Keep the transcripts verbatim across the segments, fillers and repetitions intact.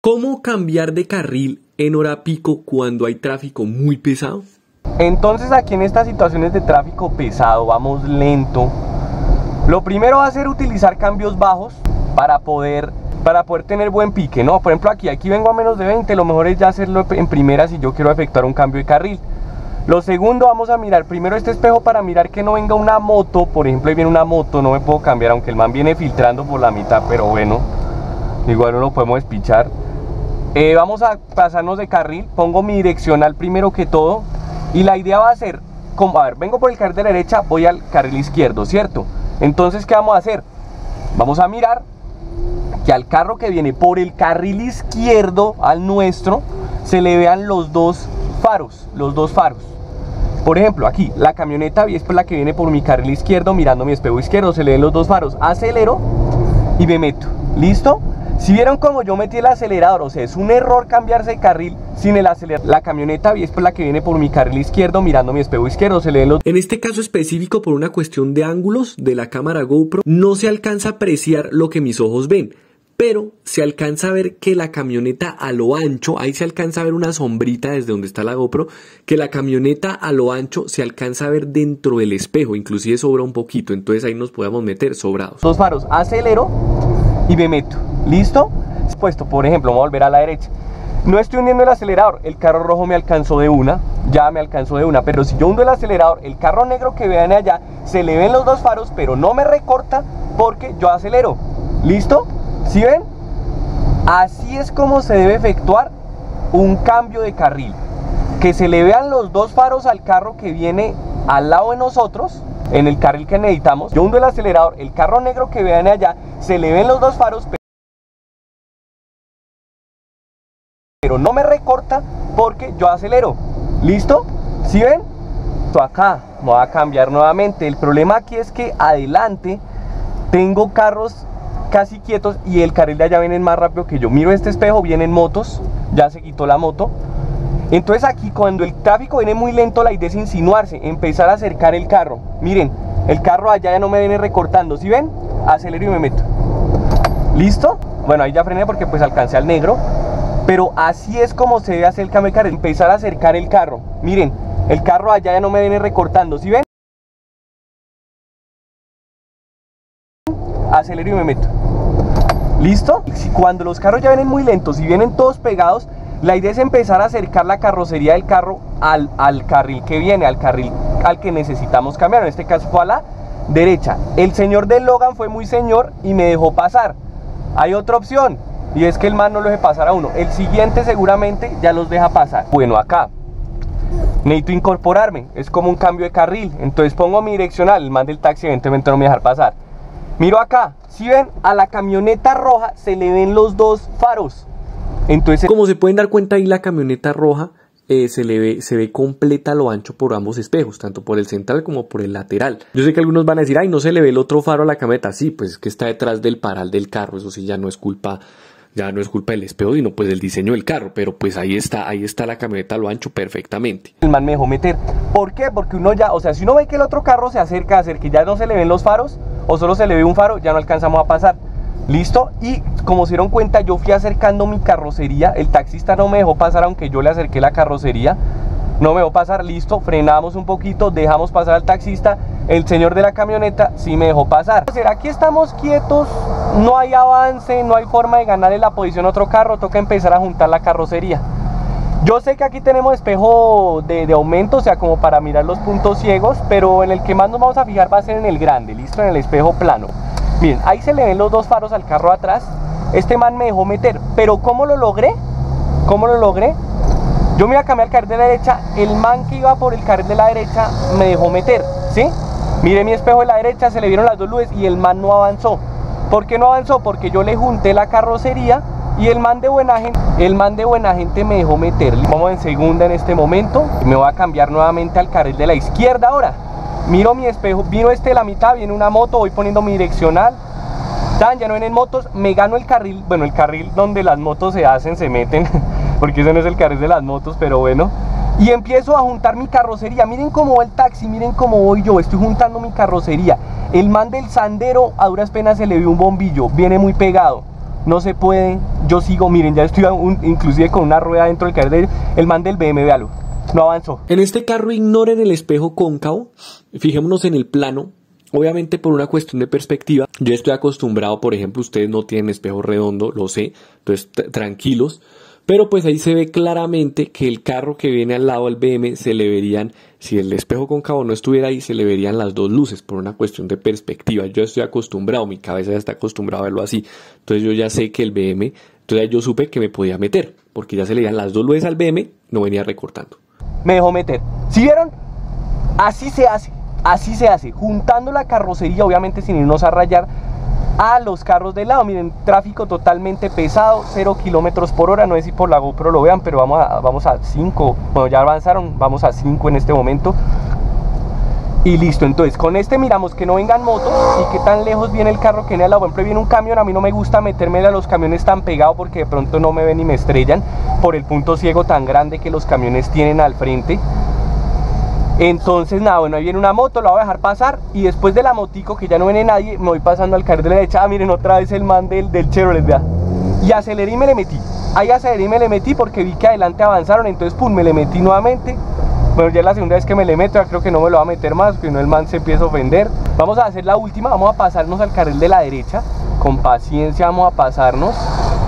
¿Cómo cambiar de carril en hora pico cuando hay tráfico muy pesado? Entonces aquí en estas situaciones de tráfico pesado, vamos lento. Lo primero va a ser utilizar cambios bajos para poder, para poder tener buen pique, ¿no? Por ejemplo aquí, aquí vengo a menos de veinte, lo mejor es ya hacerlo en primera si yo quiero efectuar un cambio de carril. Lo segundo, vamos a mirar primero este espejo para mirar que no venga una moto. Por ejemplo, ahí viene una moto, no me puedo cambiar, aunque el man viene filtrando por la mitad, pero bueno, igual no lo podemos despichar. Eh, vamos a pasarnos de carril, pongo mi direccional primero que todo. Y la idea va a ser, como, a ver, vengo por el carril de la derecha, voy al carril izquierdo, ¿cierto? Entonces, ¿qué vamos a hacer? Vamos a mirar que al carro que viene por el carril izquierdo, al nuestro, se le vean los dos faros, los dos faros. Por ejemplo, aquí, la camioneta es la que viene por mi carril izquierdo, mirando mi espejo izquierdo, se le ven los dos faros. Acelero y me meto, ¿listo? Si vieron como yo metí el acelerador, o sea, es un error cambiarse de carril sin el acelerador. La camioneta es por la que viene por mi carril izquierdo, mirando mi espejo izquierdo, se le ven los... En este caso específico, por una cuestión de ángulos de la cámara GoPro, no se alcanza a apreciar lo que mis ojos ven, pero se alcanza a ver que la camioneta a lo ancho, ahí se alcanza a ver una sombrita desde donde está la GoPro, que la camioneta a lo ancho se alcanza a ver dentro del espejo, inclusive sobra un poquito, entonces ahí nos podemos meter sobrados. Dos faros, acelero y me meto, ¿listo? Puesto, por ejemplo, vamos a volver a la derecha. No estoy hundiendo el acelerador, el carro rojo me alcanzó de una, ya me alcanzó de una, pero si yo hundo el acelerador, el carro negro que vean allá, se le ven los dos faros, pero no me recorta porque yo acelero, ¿listo? ¿Sí ven? Así es como se debe efectuar un cambio de carril, que se le vean los dos faros al carro que viene al lado de nosotros, en el carril que necesitamos. Yo hundo el acelerador, el carro negro que vean allá, se le ven los dos faros, pero no me recorta porque yo acelero, ¿listo? ¿Sí ven? Esto acá, me voy a cambiar nuevamente. El problema aquí es que adelante tengo carros casi quietos y el carril de allá viene más rápido que yo. Miro este espejo, vienen motos, ya se quitó la moto. Entonces aquí cuando el tráfico viene muy lento, la idea es insinuarse, empezar a acercar el carro. Miren, el carro allá ya no me viene recortando, ¿sí ven? Acelero y me meto. ¿Listo? Bueno, ahí ya frené porque pues alcancé al negro. Pero así es como se debe hacer el cambio de carril, empezar a acercar el carro. Miren, el carro allá ya no me viene recortando, ¿sí ven? Acelero y me meto. ¿Listo? Cuando los carros ya vienen muy lentos y vienen todos pegados, la idea es empezar a acercar la carrocería del carro al, al carril que viene, al carril al que necesitamos cambiar. En este caso fue a la derecha. El señor del Logan fue muy señor y me dejó pasar. Hay otra opción, y es que el man no lo deje pasar a uno. El siguiente seguramente ya los deja pasar. Bueno, acá necesito incorporarme, es como un cambio de carril. Entonces pongo mi direccional, el man del taxi evidentemente no me va a dejar pasar. Miro acá, si ven, a la camioneta roja se le ven los dos faros. Entonces, como se pueden dar cuenta ahí, la camioneta roja eh, se le ve, se ve completa a lo ancho por ambos espejos, tanto por el central como por el lateral. Yo sé que algunos van a decir, ay, no se le ve el otro faro a la camioneta. Sí, pues es que está detrás del paral del carro, eso sí ya no es culpa, ya no es culpa del espejo, sino pues del diseño del carro, pero pues ahí está, ahí está la camioneta a lo ancho perfectamente. El man me dejó meter. ¿Por qué? Porque uno ya, o sea, si uno ve que el otro carro se acerca a hacer que ya no se le ven los faros, o solo se le ve un faro, ya no alcanzamos a pasar. ¿Listo? Y como se dieron cuenta, yo fui acercando mi carrocería, el taxista no me dejó pasar aunque yo le acerqué la carrocería, no me dejó pasar, listo, frenamos un poquito, dejamos pasar al taxista, el señor de la camioneta sí me dejó pasar. ¿Será que estamos quietos? No hay avance, no hay forma de ganarle la posición a otro carro, toca empezar a juntar la carrocería. Yo sé que aquí tenemos espejo de, de aumento, o sea, como para mirar los puntos ciegos, pero en el que más nos vamos a fijar va a ser en el grande, listo, en el espejo plano. Miren, ahí se le ven los dos faros al carro atrás. Este man me dejó meter, pero ¿cómo lo logré? ¿Cómo lo logré? Yo me iba a cambiar al carril de la derecha, el man que iba por el carril de la derecha me dejó meter, ¿sí? Mire mi espejo de la derecha, se le vieron las dos luces y el man no avanzó. ¿Por qué no avanzó? Porque yo le junté la carrocería y el man de buena gente, el man de buena gente me dejó meter. Vamos en segunda en este momento, me voy a cambiar nuevamente al carril de la izquierda ahora. Miro mi espejo, vino este de la mitad, viene una moto, voy poniendo mi direccional. Tan, ya no vienen motos, me gano el carril, bueno, el carril donde las motos se hacen, se meten, porque ese no es el carril de las motos, pero bueno. Y empiezo a juntar mi carrocería. Miren cómo va el taxi, miren cómo voy yo, estoy juntando mi carrocería. El man del Sandero a duras penas se le ve un bombillo, viene muy pegado. No se puede yo sigo, miren, ya estoy un, inclusive con una rueda dentro del carril, el man del B M, véalo, no avanzó. En este carro ignoren el espejo cóncavo, fijémonos en el plano. Obviamente por una cuestión de perspectiva, yo estoy acostumbrado, por ejemplo, ustedes no tienen espejo redondo, lo sé, entonces tranquilos, pero pues ahí se ve claramente que el carro que viene al lado del B M se le verían, si el espejo cóncavo no estuviera ahí, se le verían las dos luces por una cuestión de perspectiva. Yo estoy acostumbrado, mi cabeza ya está acostumbrada a verlo así, entonces yo ya sé que el B M, entonces yo supe que me podía meter, porque ya se le veían las dos luces al B M, no venía recortando. Me dejó meter, ¿sí vieron? Así se hace. Así se hace, juntando la carrocería, obviamente sin irnos a rayar, a los carros de lado. Miren, tráfico totalmente pesado, cero kilómetros por hora. No sé si por la GoPro lo vean, pero vamos a, vamos a cinco. Bueno, ya avanzaron, vamos a cinco en este momento. Y listo, entonces con este miramos que no vengan motos y que tan lejos viene el carro que viene al lado. Por ejemplo, viene un camión, a mí no me gusta meterme a los camiones tan pegados porque de pronto no me ven y me estrellan por el punto ciego tan grande que los camiones tienen al frente. Entonces nada, bueno, ahí viene una moto, la voy a dejar pasar y después de la motico que ya no viene nadie, me voy pasando al carril de la derecha. Ah, miren, otra vez el man del, del Chevrolet, vea. Y aceleré y me le metí. Ahí aceleré y me le metí porque vi que adelante avanzaron, entonces pum, me le metí nuevamente. Bueno, ya es la segunda vez que me le meto, ya creo que no me lo va a meter más, porque no el man se empieza a ofender. Vamos a hacer la última, vamos a pasarnos al carril de la derecha. Con paciencia vamos a pasarnos.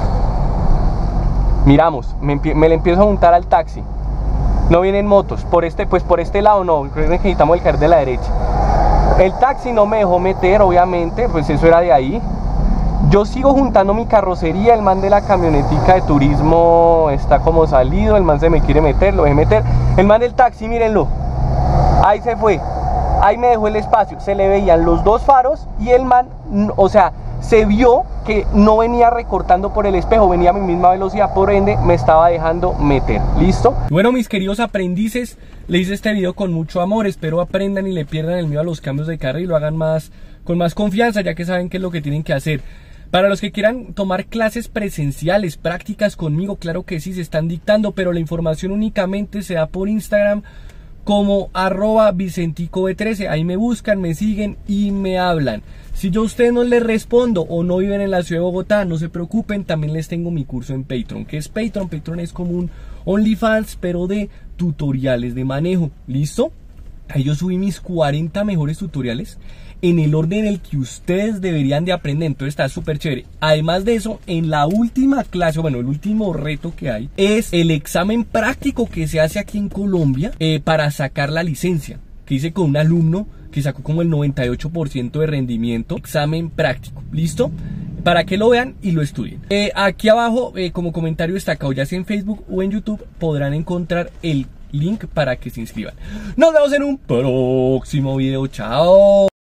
Miramos, me, me le empiezo a juntar al taxi. No vienen motos, por este, pues por este lado no, creo que necesitamos el carril de la derecha. El taxi no me dejó meter, obviamente, pues eso era de ahí. Yo sigo juntando mi carrocería, el man de la camionetica de turismo está como salido, el man se me quiere meter, lo dejé meter. El man del taxi, mírenlo, ahí se fue, ahí me dejó el espacio, se le veían los dos faros y el man, o sea, se vio que no venía recortando por el espejo, venía a mi misma velocidad, por ende me estaba dejando meter. ¿Listo? Bueno, mis queridos aprendices, les hice este video con mucho amor, espero aprendan y le pierdan el miedo a los cambios de carril y lo hagan más, con más confianza, ya que saben qué es lo que tienen que hacer. Para los que quieran tomar clases presenciales, prácticas conmigo, claro que sí, se están dictando, pero la información únicamente se da por Instagram como arroba Vicentico B trece, ahí me buscan, me siguen y me hablan. Si yo a ustedes no les respondo o no viven en la ciudad de Bogotá, no se preocupen, también les tengo mi curso en Patreon. ¿Qué es Patreon? Patreon es como un OnlyFans, pero de tutoriales de manejo, ¿listo? Ahí yo subí mis cuarenta mejores tutoriales en el orden en el que ustedes deberían de aprender, entonces está súper chévere. Además de eso, en la última clase, bueno, el último reto que hay es el examen práctico que se hace aquí en Colombia eh, para sacar la licencia, que hice con un alumno que sacó como el noventa y ocho por ciento de rendimiento, examen práctico, ¿listo? Para que lo vean y lo estudien. Eh, aquí abajo, eh, como comentario destacado, ya sea en Facebook o en YouTube, podrán encontrar el link para que se inscriban. Nos vemos en un próximo video, chao.